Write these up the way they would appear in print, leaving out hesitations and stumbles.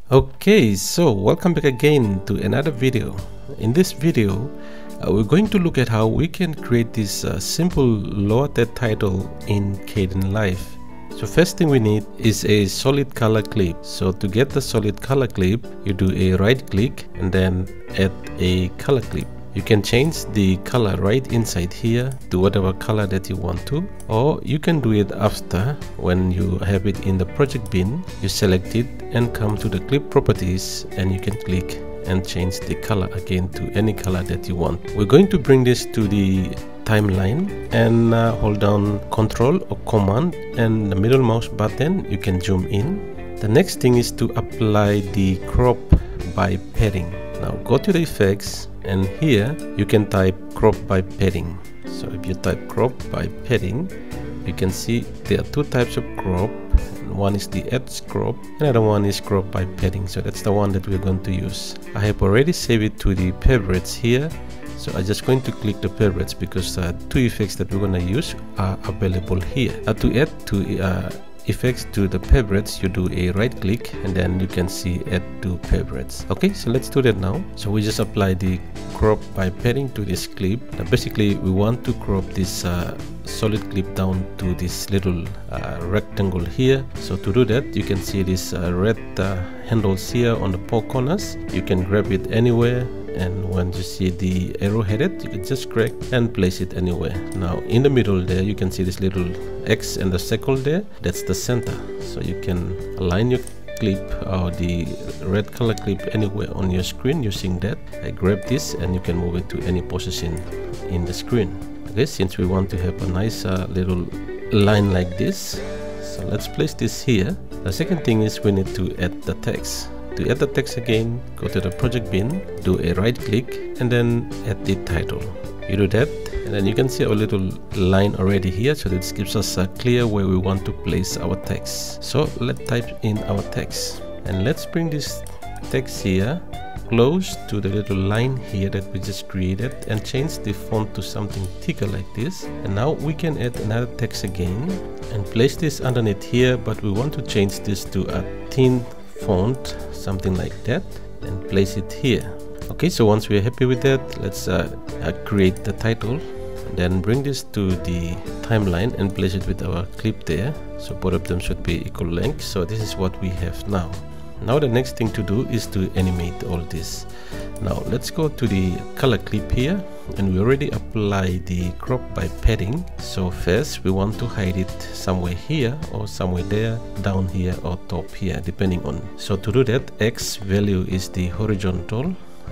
Okay, so welcome back again to another video. In this video, we're going to look at how we can create this simple lower third title in Kdenlive. So first thing we need is a solid color clip. So to get the solid color clip, you do a right click and then add a color clip. You can change the color right inside here to whatever color that you want to, or you can do it after. When you have it in the project bin, you select it and come to the clip properties and you can click and change the color again to any color that you want. We're going to bring this to the timeline and hold down Ctrl or Command and the middle mouse button, you can zoom in. The next thing is to apply the crop by padding. Now go to the effects and here you can type crop by padding. So if you type crop by padding, you can see there are two types of crop. One is the edge crop, another one is crop by padding. So that's the one that we're going to use. I have already saved it to the favorites here. So I'm just going to click the favorites because two effects that we're going to use are available here. To add to effects to the favorites, you do a right click and then you can see add to favorites. Okay, so let's do that now. So we just apply the crop by padding to this clip. Now basically we want to crop this solid clip down to this little rectangle here. So to do that, you can see this red handles here on the four corners. You can grab it anywhere, and when you see the arrow headed, you can just drag and place it anywhere. Now in the middle there, you can see this little X and the circle there. That's the center. So you can align your clip or the red color clip anywhere on your screen using that. I grab this and you can move it to any position in the screen. Okay, since we want to have a nice little line like this, so let's place this here. The second thing is we need to add the text. To add the text again, go to the project bin, do a right click and then add the title. You do that and then you can see our little line already here, so this gives us clear where we want to place our text. So let's type in our text and let's bring this text here close to the little line here that we just created and change the font to something thicker like this. And now we can add another text again and place this underneath here, but we want to change this to a thin font, something like that, and place it here. Okay, so once we're happy with that, let's create the title and then bring this to the timeline and place it with our clip there. So both of them should be equal length. So this is what we have now. Now the next thing to do is to animate all this. Now let's go to the color clip here, and we already apply the crop by padding. So first we want to hide it somewhere here or somewhere there, down here or top here, depending on. So to do that, X value is the horizontal,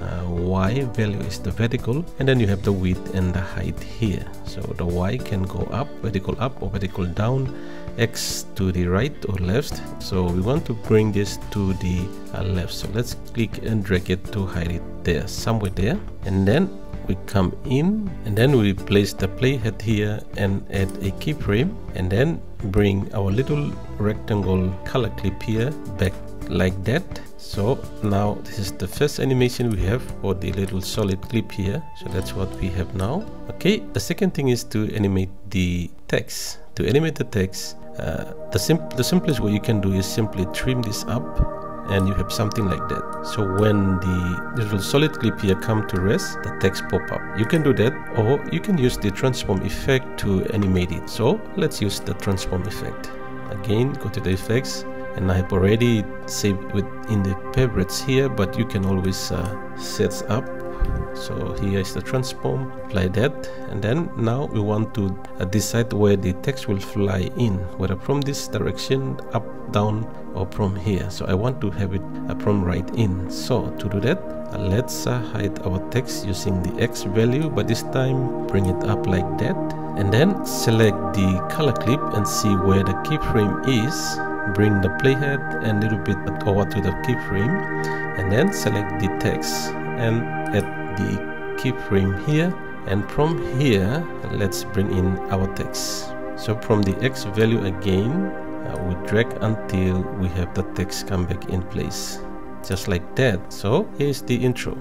Y value is the vertical, and then you have the width and the height here. So the Y can go up or vertical down, X to the right or left. So we want to bring this to the left. So let's click and drag it to hide it there, somewhere there. And then we come in and then we place the playhead here and add a keyframe and then bring our little rectangle color clip here back like that. So now this is the first animation we have for the little solid clip here. So that's what we have now. Okay, the second thing is to animate the text. To animate the text, the simplest way you can do is simply trim this up and you have something like that. So when the little solid clip here come to rest, the text pop up. You can do that, or you can use the transform effect to animate it. So let's use the transform effect. Again, go to the effects, and I have already saved within the favorites here, but you can always set up. So here is the transform, apply that, and then now we want to decide where the text will fly in, whether from this direction, up, down, or from here. So I want to have it from right in. So to do that, let's hide our text using the X value, but this time bring it up like that, and then select the color clip and see where the keyframe is. Bring the playhead and a little bit over to the keyframe, and then select the text and add the keyframe here, and from here let's bring in our text. So from the X value again, we drag until we have the text come back in place, just like that. So here's the intro.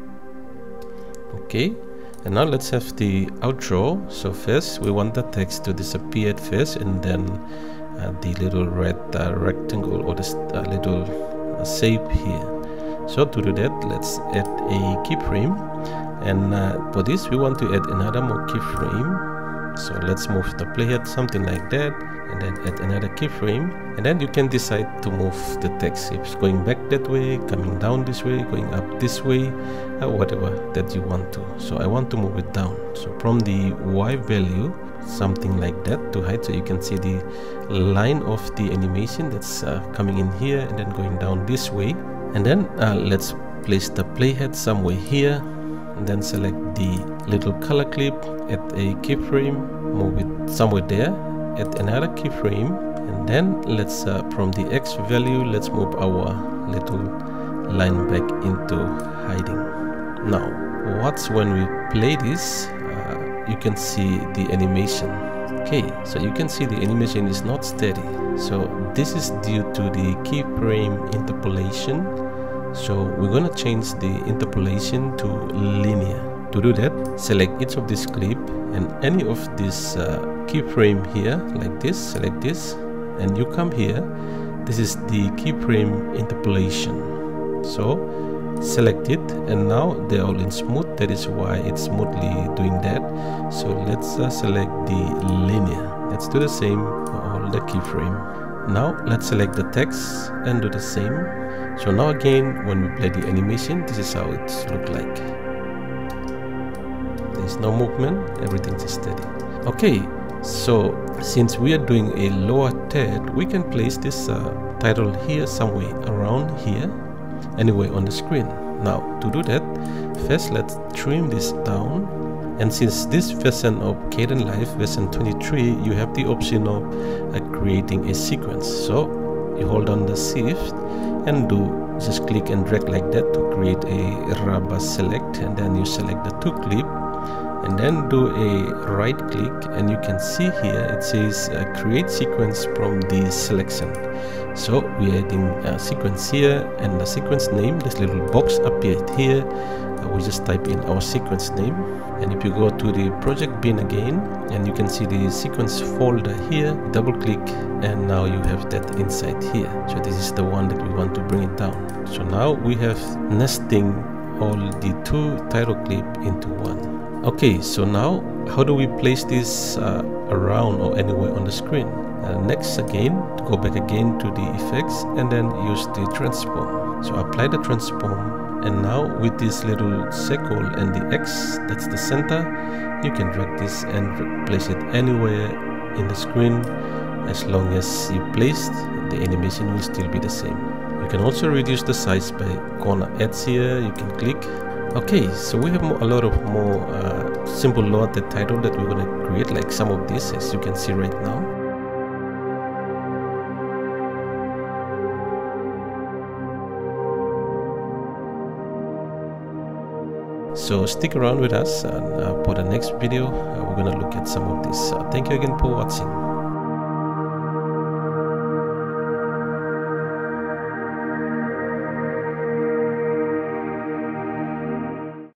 Okay, and now let's have the outro. So first we want the text to disappear at first, and then the little red rectangle or the little shape here. So to do that, let's add a keyframe, and for this we want to add another more keyframe. So let's move the playhead something like that, and then add another keyframe, and then you can decide to move the text shapes, going back that way, coming down this way, going up this way, whatever that you want to. So I want to move it down, so from the Y value something like that to hide, so you can see the line of the animation that's coming in here and then going down this way. And then let's place the playhead somewhere here, and then select the little color clip, add a keyframe, move it somewhere there, add another keyframe, and then let's from the X value, let's move our little line back into hiding. Now what's when we play this, you can see the animation. Okay, so you can see the animation is not steady. So this is due to the keyframe interpolation. So we're gonna change the interpolation to linear. To do that, select each of this clip and any of this keyframe here, like this, select this, and you come here. This is the keyframe interpolation. So select it, and now they're all in smooth. That is why it's smoothly doing that. So let's select the linear. Let's do the same for all the keyframe. Now let's select the text and do the same. So now again, when we play the animation, this is how it looks like. There's no movement, everything's steady. Okay, so since we are doing a lower third, we can place this title here somewhere around here, anywhere on the screen. Now to do that, first let's trim this down. And since this version of Kdenlive version 23, you have the option of creating a sequence. So you hold on the shift and just click and drag like that to create a rubber select, and then you select the two clip and then do a right click, and you can see here it says create sequence from the selection. So we are adding a sequence here, and the sequence name, this little box appeared here. We just type in our sequence name, and if you go to the project bin again, and you can see the sequence folder here, double click, and now you have that inside here. So this is the one that we want to bring it down. So now we have nesting all the two title clip into one. Okay, so now how do we place this around or anywhere on the screen? Next again, go back again to the effects and then use the transform. So apply the transform, and now with this little circle and the X, that's the center, you can drag this and place it anywhere in the screen. As long as you placed, the animation will still be the same. You can also reduce the size by corner edge here, you can click. Okay, so we have a lot of more simple loaded title that we're going to create, like some of these, as you can see right now. So stick around with us, and for the next video we're going to look at some of this. Thank you again for watching.